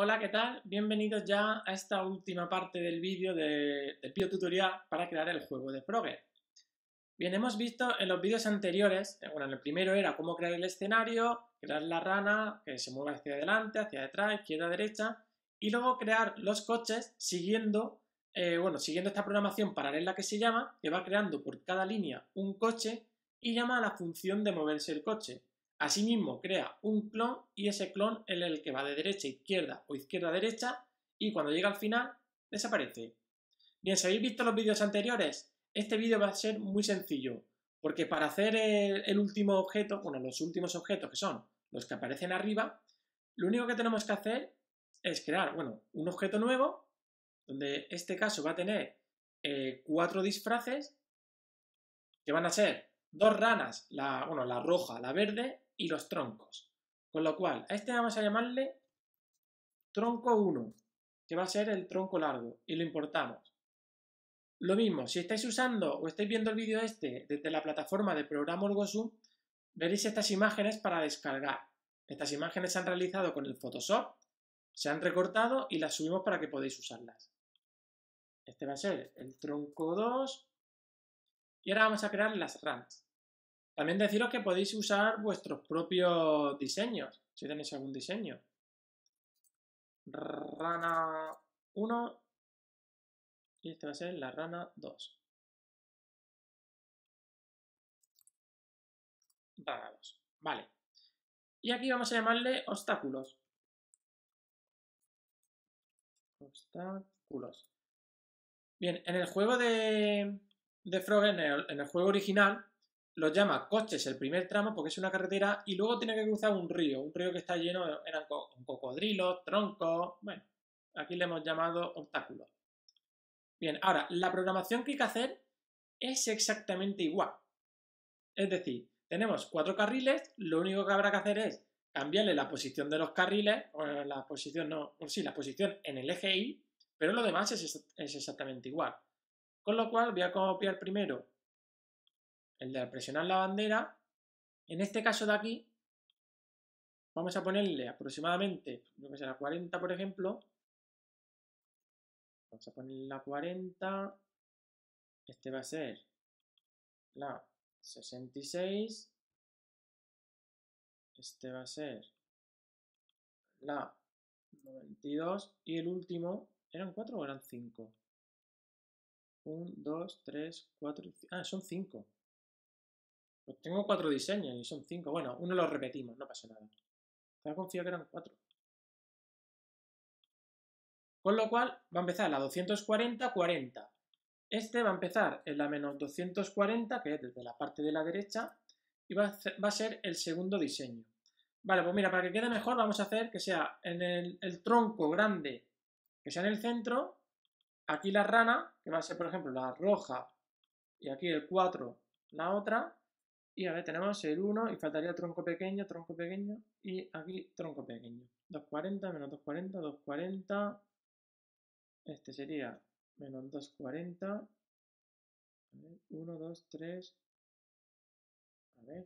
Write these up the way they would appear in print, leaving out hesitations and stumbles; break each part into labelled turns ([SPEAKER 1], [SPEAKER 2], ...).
[SPEAKER 1] Hola, ¿qué tal? Bienvenidos ya a esta última parte del vídeo del video tutorial para crear el juego de Frogger. Bien, hemos visto en los vídeos anteriores, bueno, en el primero era cómo crear el escenario, crear la rana, que se mueva hacia adelante, hacia detrás, izquierda, derecha, y luego crear los coches siguiendo esta programación paralela que se llama, que va creando por cada línea un coche y llama a la función de moverse el coche. Asimismo, crea un clon y ese clon es el que va de derecha a izquierda o izquierda a derecha y cuando llega al final desaparece. Bien, si habéis visto los vídeos anteriores, este vídeo va a ser muy sencillo porque para hacer el último objeto, bueno, los últimos objetos que son los que aparecen arriba, lo único que tenemos que hacer es crear, un objeto nuevo donde este caso va a tener 4 disfraces que van a ser 2 ranas, la roja, la verde y los troncos. Con lo cual, a este vamos a llamarle tronco 1, que va a ser el tronco largo, y lo importamos. Lo mismo, si estáis usando o estáis viendo el vídeo desde la plataforma de programa Orgosum, veréis estas imágenes para descargar. Estas imágenes se han realizado con el Photoshop, se han recortado y las subimos para que podáis usarlas. Este va a ser el tronco 2. Y ahora vamos a crear las ranas. También deciros que podéis usar vuestros propios diseños, si tenéis algún diseño. Rana 1 y este va a ser la rana 2. Rana 2. Vale. Y aquí vamos a llamarle obstáculos. Obstáculos. Bien, en el juego de Frogger, en el juego original, los llama coches el primer tramo porque es una carretera y luego tiene que cruzar un río que está lleno, eran con cocodrilos, troncos, bueno, aquí le hemos llamado obstáculos. Bien, ahora, la programación que hay que hacer es exactamente igual. Es decir, tenemos 4 carriles, lo único que habrá que hacer es cambiarle la posición de los carriles, la posición en el eje Y, pero lo demás es exactamente igual. Con lo cual voy a copiar primero el de presionar la bandera. En este caso de aquí, vamos a ponerle aproximadamente, no que será 40 por ejemplo. Vamos a ponerle la 40. Este va a ser la 66. Este va a ser la 92. Y el último, ¿eran 4 o eran 5? 1, 2, 3, 4, 5. Ah, son 5. Pues tengo 4 diseños y son 5. Bueno, uno lo repetimos, no pasa nada. Estaba confiado que eran 4. Con lo cual va a empezar la 240, 40. Este va a empezar en la menos 240, que es desde la parte de la derecha, y va a ser el segundo diseño. Vale, pues mira, para que quede mejor vamos a hacer que sea en el tronco grande, que sea en el centro, aquí la rana, que va a ser por ejemplo la roja, y aquí el 4 la otra, y a ver, tenemos el 1 y faltaría el tronco pequeño, y aquí tronco pequeño. 240 menos 240, 240, este sería menos 240, 1, 2, 3, a ver.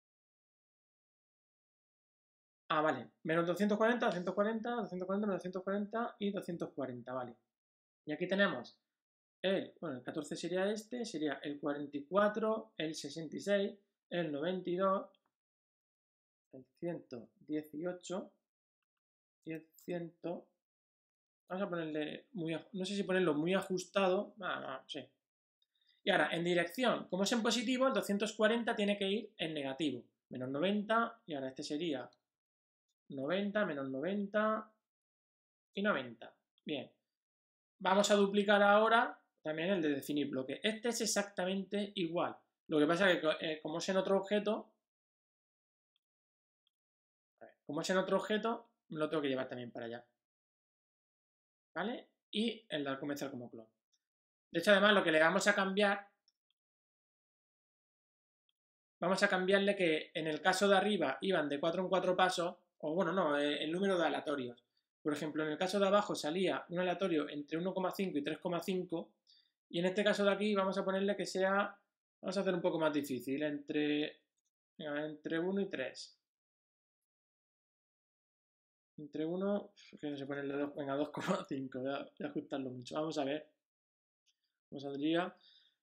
[SPEAKER 1] Ah, vale, menos 240, 240, 240, menos 240 y 240, vale. Y aquí tenemos el 14 sería sería el 44, el 66, el 92, el 118 y el 100. Vamos a ponerle no sé si ponerlo muy ajustado, sí. Y ahora, en dirección, como es en positivo, el 240 tiene que ir en negativo, menos 90, y ahora este sería 90, menos 90 y 90. Bien, vamos a duplicar ahora también el de definir bloque. Este es exactamente igual. Lo que pasa es que como es en otro objeto, me lo tengo que llevar también para allá. ¿Vale? Y el de comenzar como clon. De hecho, además, lo que le vamos a cambiar, vamos a cambiarle que en el caso de arriba iban de 4 en 4 pasos, o bueno, no, el número de aleatorios. Por ejemplo, en el caso de abajo salía un aleatorio entre 1,5 y 3,5, y en este caso de aquí vamos a ponerle que sea, vamos a hacer un poco más difícil, entre 1 y 3. Entre 1, que no se pone el de 2, venga, 2,5, voy a ajustarlo mucho. Vamos a ver. ¿Cómo saldría?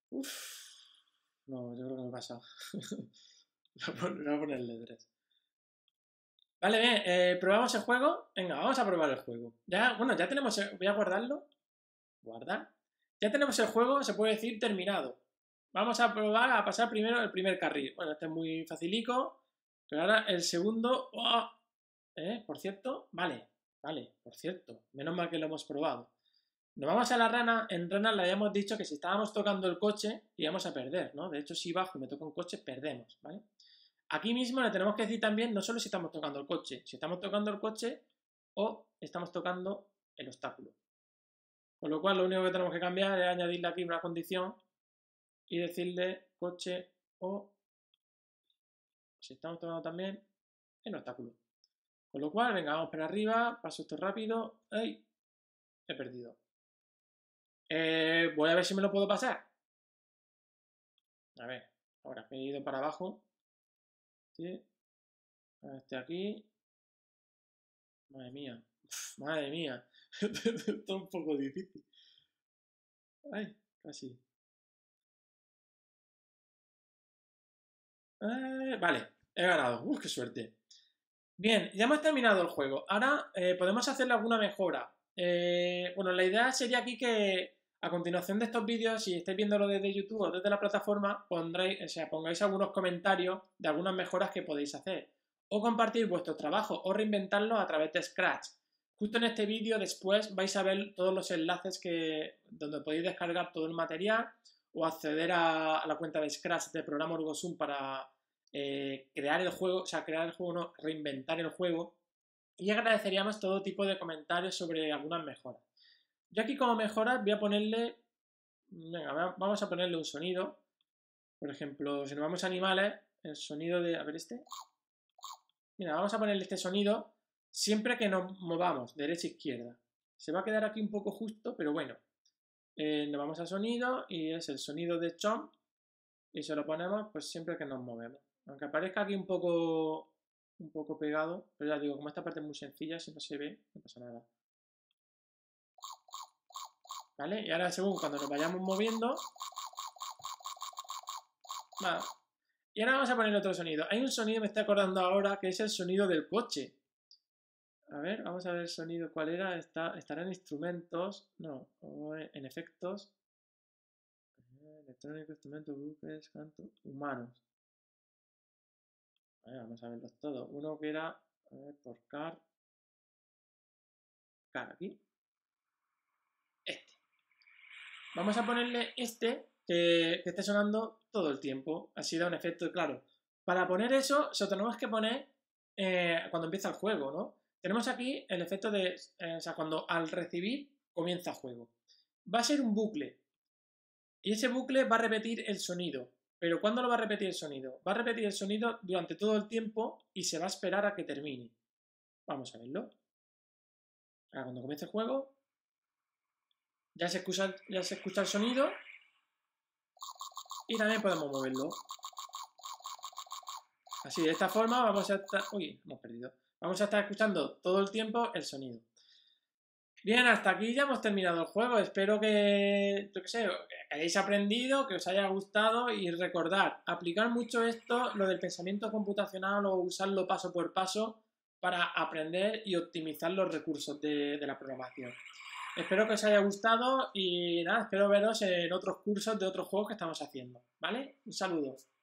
[SPEAKER 1] No, yo creo que me he pasado. Voy a ponerle 3. Vale, bien, probamos el juego. Venga, vamos a probar el juego. Ya, bueno, ya tenemos, voy a guardarlo. Guardar. Ya tenemos el juego, se puede decir, terminado. Vamos a probar a pasar primero el primer carril. Bueno, este es muy facilico. Pero ahora el segundo... ¡Oh! Por cierto, vale, por cierto. Menos mal que lo hemos probado. Nos vamos a la rana. En rana le habíamos dicho que si estábamos tocando el coche íbamos a perder, ¿no? De hecho, si bajo y me toca un coche, perdemos, ¿vale? Aquí mismo le tenemos que decir también, no solo si estamos tocando el coche, si estamos tocando el coche o estamos tocando el obstáculo. Con lo cual, lo único que tenemos que cambiar es añadirle aquí una condición y decirle coche o, si estamos tocando también, el obstáculo. Con lo cual, venga, vamos para arriba, paso esto rápido. ¡Ay! He perdido. Voy a ver si me lo puedo pasar. A ver, ahora he ido para abajo. ¿Sí? Este aquí. Madre mía. Madre mía. Esto es un poco difícil. Ay, casi. Vale, he ganado. Qué suerte. Bien, ya hemos terminado el juego. Ahora podemos hacerle alguna mejora. Bueno, la idea sería aquí que a continuación de estos vídeos, si estáis viéndolo desde YouTube o desde la plataforma, pongáis algunos comentarios de algunas mejoras que podéis hacer. O compartir vuestros trabajos o reinventarlos a través de Scratch. Justo en este vídeo después vais a ver todos los enlaces donde podéis descargar todo el material o acceder a la cuenta de Scratch del programa Orgosum para crear el juego, no, reinventar el juego. Y agradeceríamos todo tipo de comentarios sobre algunas mejoras. Yo aquí como mejoras voy a ponerle, venga, vamos a ponerle un sonido. Por ejemplo, si nos vamos a animales, el sonido de, a ver este. Mira, vamos a ponerle este sonido siempre que nos movamos, derecha e izquierda. Se va a quedar aquí un poco justo, pero bueno. Nos vamos a sonido y es el sonido de Chomp y se lo ponemos pues siempre que nos movemos. Aunque aparezca aquí un poco pegado, pero ya digo, como esta parte es muy sencilla, si no se ve, no pasa nada. ¿Vale? Y ahora según cuando nos vayamos moviendo... Vale. Y ahora vamos a poner otro sonido. Hay un sonido, me estoy acordando ahora, que es el sonido del coche. A ver, vamos a ver el sonido, ¿cuál era? Estará en instrumentos, no, o en efectos. Electrónico, instrumentos, buques, canto, humanos. A ver, vamos a verlos todos. Uno que era, a ver, por car aquí. Este. Vamos a ponerle este que esté sonando todo el tiempo. Así da un efecto, claro. Para poner eso, se lo tenemos que poner cuando empieza el juego, ¿no? Tenemos aquí el efecto de, o sea, cuando al recibir comienza el juego. Va a ser un bucle. Y ese bucle va a repetir el sonido. ¿Pero cuándo lo va a repetir el sonido? Va a repetir el sonido durante todo el tiempo y se va a esperar a que termine. Vamos a verlo. Ahora, cuando comience el juego, ya se escucha el sonido y también podemos moverlo. Así, de esta forma vamos a estar... Uy, hemos perdido. Vamos a estar escuchando todo el tiempo el sonido. Bien, hasta aquí ya hemos terminado el juego. Espero que, yo qué sé, que hayáis aprendido, que os haya gustado y recordad, aplicar mucho esto, lo del pensamiento computacional o usarlo paso por paso para aprender y optimizar los recursos de la programación. Espero que os haya gustado y nada, espero veros en otros cursos de otros juegos que estamos haciendo, ¿vale? Un saludo.